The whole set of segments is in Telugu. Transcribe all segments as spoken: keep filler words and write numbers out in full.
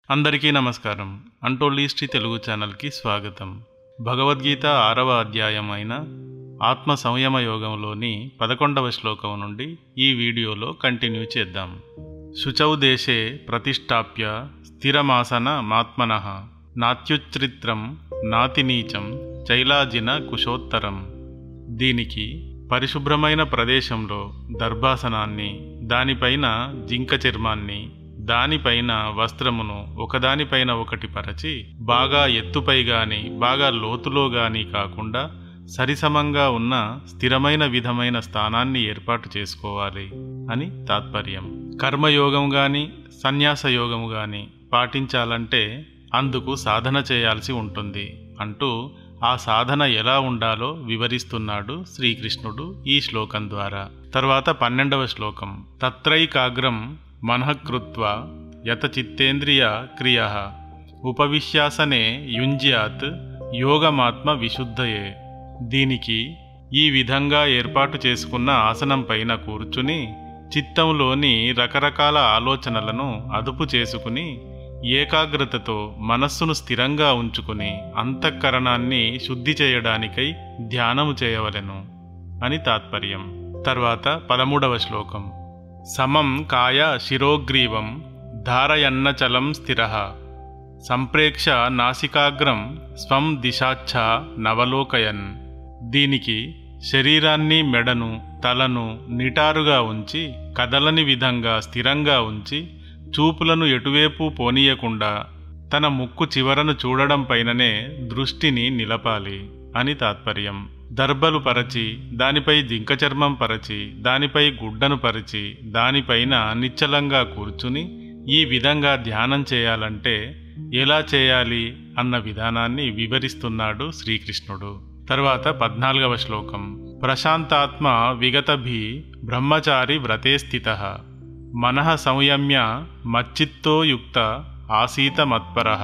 అందరికీ నమస్కారం. అంటోల్డ్ హిస్టరీ తెలుగు ఛానల్కి స్వాగతం. భగవద్గీత ఆరవ అధ్యాయం అయిన ఆత్మ సంయమ యోగంలోని పదకొండవ శ్లోకం నుండి ఈ వీడియోలో కంటిన్యూ చేద్దాం. శుచౌ దేశే ప్రతిష్టాప్య స్థిరమాసన మాత్మనః నాత్యుచ్ఛ్రిత్రం నాతి నీచం చైలాజిన కుశోత్తరం. దీనికి పరిశుభ్రమైన ప్రదేశంలో దర్భాసనాన్ని, దానిపైన జింక చర్మాన్ని, దానిపైన వస్త్రమును ఒకదానిపైన ఒకటి పరచి బాగా ఎత్తుపై గాని బాగా లోతులో గాని కాకుండా సరిసమంగా ఉన్న స్థిరమైన విధమైన స్థానాన్ని ఏర్పాటు చేసుకోవాలి అని తాత్పర్యం. కర్మయోగం గాని సన్యాస యోగం గాని పాటించాలంటే అందుకు సాధన చేయాల్సి ఉంటుంది అంటూ ఆ సాధన ఎలా ఉండాలో వివరిస్తున్నాడు శ్రీకృష్ణుడు ఈ శ్లోకం ద్వారా. తర్వాత పన్నెండవ శ్లోకం. తత్రైకాగ్రం మనఃకృత్వా యత చిత్తేంద్రియ క్రియః ఉపవిశ్యాసనే యుంజ్యాత్ యోగమాత్మ విశుద్ధయే. దీనికి ఈ విధంగా ఏర్పాటు చేసుకున్న ఆసనం పైన కూర్చుని చిత్తంలోని రకరకాల ఆలోచనలను అదుపు చేసుకుని ఏకాగ్రతతో మనస్సును స్థిరంగా ఉంచుకుని అంతఃకరణాన్ని శుద్ధి చేయడానికై ధ్యానము చేయవలెను అని తాత్పర్యం. తర్వాత పదమూడవ శ్లోకం. సమం కాయ శిరోగ్రీవం ధారయన్నచలం స్థిరః సంప్రేక్ష నాసికాగ్రం స్వం దిశాచ్ఛ నవలోకయన్. దీనికి శరీరాన్ని, మెడను, తలను నిటారుగా ఉంచి కదలని విధంగా స్థిరంగా ఉంచి చూపులను ఎటువైపు పోనీయకుండా తన ముక్కు చివరను చూడడం పైననే దృష్టిని నిలపాలి అని తాత్పర్యం. దర్బలు పరచి దానిపై జింక చర్మం పరచి దానిపై గుడ్డను పరిచి దానిపైన నిశ్చలంగా కూర్చుని ఈ విధంగా ధ్యానం చేయాలంటే ఎలా చేయాలి అన్న విధానాన్ని వివరిస్తున్నాడు శ్రీకృష్ణుడు. తర్వాత పద్నాలుగవ శ్లోకం. ప్రశాంతాత్మ విగతభి బ్రహ్మచారి వ్రతే స్థితః మనః సంయమ్య మచ్చిత్తో యుక్త ఆసీత మత్పరః.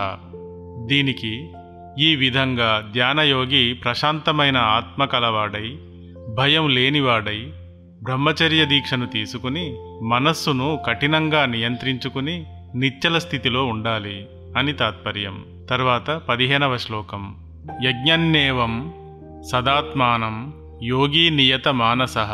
దీనికి ఈ విధంగా ధ్యానయోగి ప్రశాంతమైన ఆత్మ కలవాడై భయం లేనివాడై బ్రహ్మచర్య దీక్షను తీసుకుని మనస్సును కఠినంగా నియంత్రించుకుని నిశ్చల స్థితిలో ఉండాలి అని తాత్పర్యం. తర్వాత పదిహేనవ శ్లోకం. యజ్ఞన్నేవం సదాత్మానం యోగీ నియత మానసః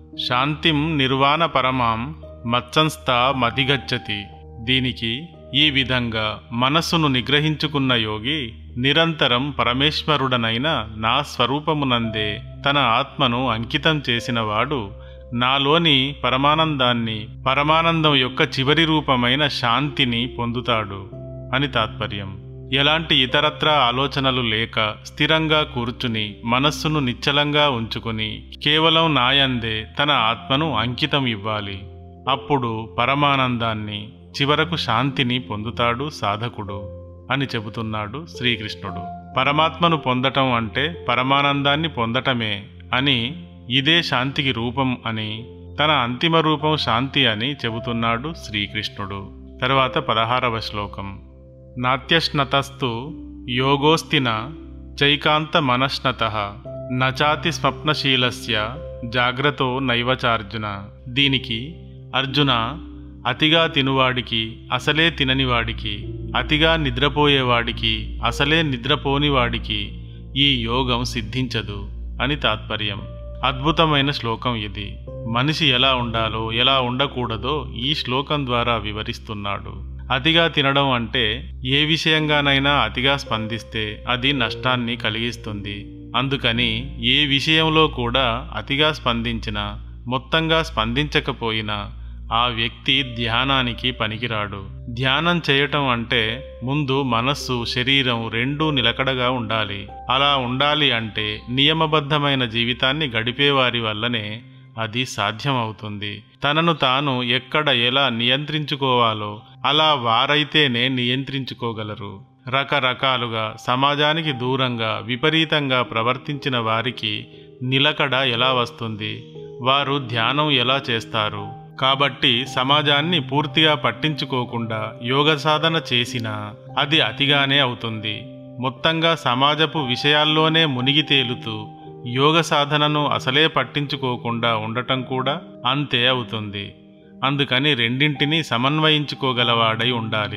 శాంతిం నిర్వాణ పరమాం మత్సంస్థా మధిగచ్చతి. దీనికి ఈ విధంగా మనస్సును నిగ్రహించుకున్న యోగి నిరంతరం పరమేశ్వరుడనైన నా స్వరూపమునందే తన ఆత్మను అంకితం చేసినవాడు నాలోని పరమానందాన్ని, పరమానందం యొక్క చివరి రూపమైన శాంతిని పొందుతాడు అని తాత్పర్యం. ఎలాంటి ఇతరత్రా ఆలోచనలు లేక స్థిరంగా కూర్చుని మనస్సును నిశ్చలంగా ఉంచుకుని కేవలం నాయందే తన ఆత్మను అంకితం ఇవ్వాలి. అప్పుడు పరమానందాన్ని, చివరకు శాంతిని పొందుతాడు సాధకుడు అని చెబుతున్నాడు శ్రీకృష్ణుడు. పరమాత్మను పొందటం అంటే పరమానందాన్ని పొందటమే అని, ఇదే శాంతికి రూపం అని, తన అంతిమ రూపం శాంతి అని చెబుతున్నాడు శ్రీకృష్ణుడు. తర్వాత పదహారవ శ్లోకం. నాత్యశ్నతస్తు యోగోస్తిన చైకాంత మనశ్నతః నచాతి స్వప్నశీలస్య జాగ్రతో నైవచార్జున. దీనికి అర్జున, అతిగా తినువాడికి అసలే తిననివాడికి, అతిగా నిద్రపోయేవాడికి అసలే నిద్రపోనివాడికి ఈ యోగం సిద్ధించదు అని తాత్పర్యం. అద్భుతమైన శ్లోకం ఇది. మనిషి ఎలా ఉండాలో ఎలా ఉండకూడదో ఈ శ్లోకం ద్వారా వివరిస్తున్నాడు. అతిగా తినడం అంటే ఏ విషయంగానైనా అతిగా స్పందిస్తే అది నష్టాన్ని కలిగిస్తుంది. అందుకని ఏ విషయంలో కూడా అతిగా స్పందించినా, మొత్తంగా స్పందించకపోయినా ఆ వ్యక్తి ధ్యానానికి పనికిరాడు. ధ్యానం చేయటం అంటే ముందు మనస్సు, శరీరం రెండూ నిలకడగా ఉండాలి. అలా ఉండాలి అంటే నియమబద్ధమైన జీవితాన్ని గడిపేవారి వల్లనే అది సాధ్యమవుతుంది. తనను తాను ఎక్కడ ఎలా నియంత్రించుకోవాలో అలా వారైతేనే నియంత్రించుకోగలరు. రకరకాలుగా సమాజానికి దూరంగా విపరీతంగా ప్రవర్తించిన వారికి నిలకడ ఎలా వస్తుంది? వారు ధ్యానం ఎలా చేస్తారు? కాబట్టి సమాజాన్ని పూర్తిగా పట్టించుకోకుండా యోగ సాధన చేసినా అది అతిగానే అవుతుంది. మొత్తంగా సమాజపు విషయాల్లోనే మునిగి తేలుతూ యోగ సాధనను అసలే పట్టించుకోకుండా ఉండటం కూడా అంతే అవుతుంది. అందుకని రెండింటినీ సమన్వయించుకోగలవాడై ఉండాలి.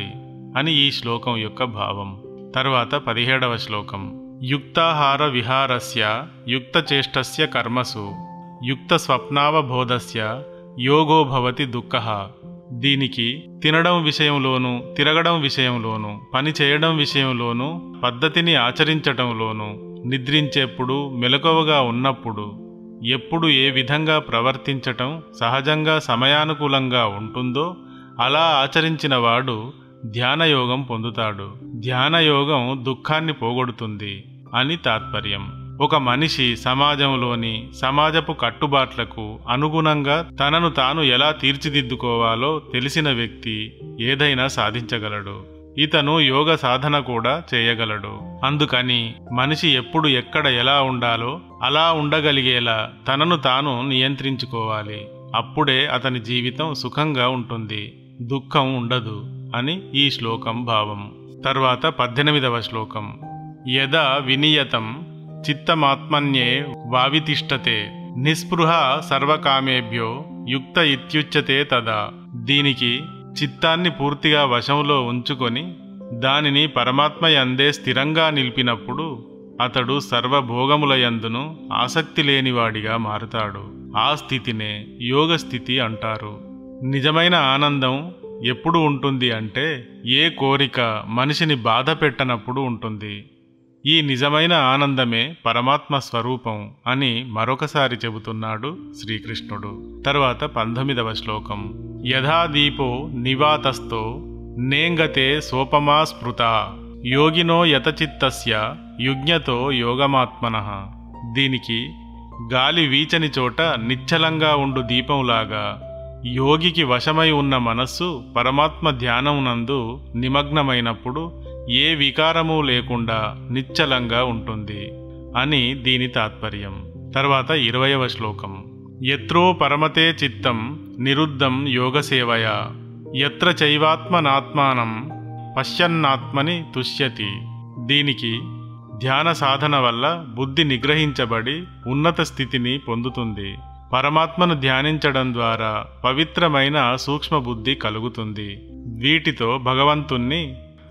అని ఈ శ్లోకం యొక్క భావం. తర్వాత పదిహేడవ శ్లోకం. యుక్తాహార విహారస్య యుక్తచేష్టస్య కర్మసు యుక్త స్వప్నావబోధస్య యోగో భవతి దుఃఖః. దీనికి తినడం విషయంలోనూ, తిరగడం విషయంలోనూ, పని చేయడం విషయంలోనూ, పద్ధతిని ఆచరించటంలోనూ, నిద్రించేప్పుడు, మెలకువగా ఉన్నప్పుడు, ఎప్పుడు ఏ విధంగా ప్రవర్తించటం సహజంగా సమయానుకూలంగా ఉంటుందో అలా ఆచరించిన వాడు ధ్యానయోగం పొందుతాడు. ధ్యానయోగం దుఃఖాన్ని పోగొడుతుంది అని తాత్పర్యం. ఒక మనిషి సమాజంలోని సమాజపు కట్టుబాట్లకు అనుగుణంగా తనను తాను ఎలా తీర్చిదిద్దుకోవాలో తెలిసిన వ్యక్తి ఏదైనా సాధించగలడు. ఇతను యోగ సాధన కూడా చేయగలడు. అందుకని మనిషి ఎప్పుడు ఎక్కడ ఎలా ఉండాలో అలా ఉండగలిగేలా తనను తాను నియంత్రించుకోవాలి. అప్పుడే అతని జీవితం సుఖంగా ఉంటుంది, దుఃఖం ఉండదు అని ఈ శ్లోకం భావం. తర్వాత పద్దెనిమిదవ శ్లోకం. యదా వినియతం చిత్తమాత్మన్యే వావితిష్టతే నిస్పృహ సర్వకామేభ్యో యుక్త ఇత్యుచ్యతే తదా. దీనికి చిత్తాన్ని పూర్తిగా వశంలో ఉంచుకొని దానిని పరమాత్మయందే స్థిరంగా నిలిపినప్పుడు అతడు సర్వభోగములయందును ఆసక్తి లేనివాడిగా మారుతాడు. ఆ స్థితినే యోగస్థితి అంటారు. నిజమైన ఆనందం ఎప్పుడు ఉంటుంది అంటే ఏ కోరిక మనిషిని బాధ పెట్టనప్పుడు ఉంటుంది. ఈ నిజమైన ఆనందమే పరమాత్మ స్వరూపం అని మరొకసారి చెబుతున్నాడు శ్రీకృష్ణుడు. తర్వాత పంతొమ్మిదవ శ్లోకం. యథా దీపో నివాతస్థో నేంగతే సోపమా స్మృత యోగినో యతచిత్తస్య యుజ్ఞతో యోగమాత్మనః. దీనికి గాలి వీచని చోట నిశ్చలంగా ఉండు దీపంలాగా యోగికి వశమై ఉన్న మనస్సు పరమాత్మ ధ్యానమునందు నిమగ్నమైనప్పుడు ఏ వికారము లేకుండా నిశ్చలంగా ఉంటుంది అని దీని తాత్పర్యం. తర్వాత ఇరవయవ శ్లోకం. యత్రో పరమతే చిత్తం నిరుద్ధం యోగసేవయా యత్ర చైవాత్మనాత్మానం పశ్యన్నాత్మని తుష్యతి. దీనికి ధ్యాన సాధన వల్ల బుద్ధి నిగ్రహించబడి ఉన్నత స్థితిని పొందుతుంది. పరమాత్మను ధ్యానించడం ద్వారా పవిత్రమైన సూక్ష్మ బుద్ధి కలుగుతుంది. వీటితో భగవంతుణ్ణి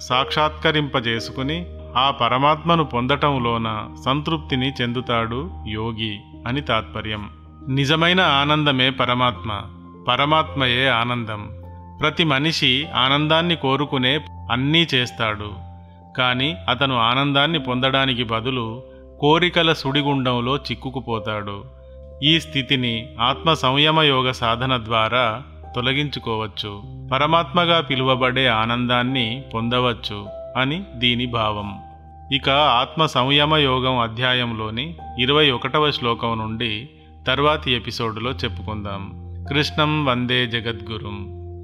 సాక్షాత్కరింపజేసుకుని ఆ పరమాత్మను పొందటంలోన సంతృప్తిని చెందుతాడు యోగి అని తాత్పర్యం. నిజమైన ఆనందమే పరమాత్మ, పరమాత్మయే ఆనందం. ప్రతి మనిషి ఆనందాన్ని కోరుకునే అన్నీ చేస్తాడు. కానీ అతను ఆనందాన్ని పొందడానికి బదులు కోరికల సుడిగుండంలో చిక్కుకుపోతాడు. ఈ స్థితిని ఆత్మ సంయమ యోగ సాధన ద్వారా తొలగించుకోవచ్చు. పరమాత్మగా పిలువబడే ఆనందాన్ని పొందవచ్చు అని దీని భావం. ఇక ఆత్మ సంయమ యోగం అధ్యాయంలోని ఇరవై ఒకటవ శ్లోకం నుండి తర్వాతి ఎపిసోడ్లో చెప్పుకుందాం. కృష్ణం వందే జగద్గురుం.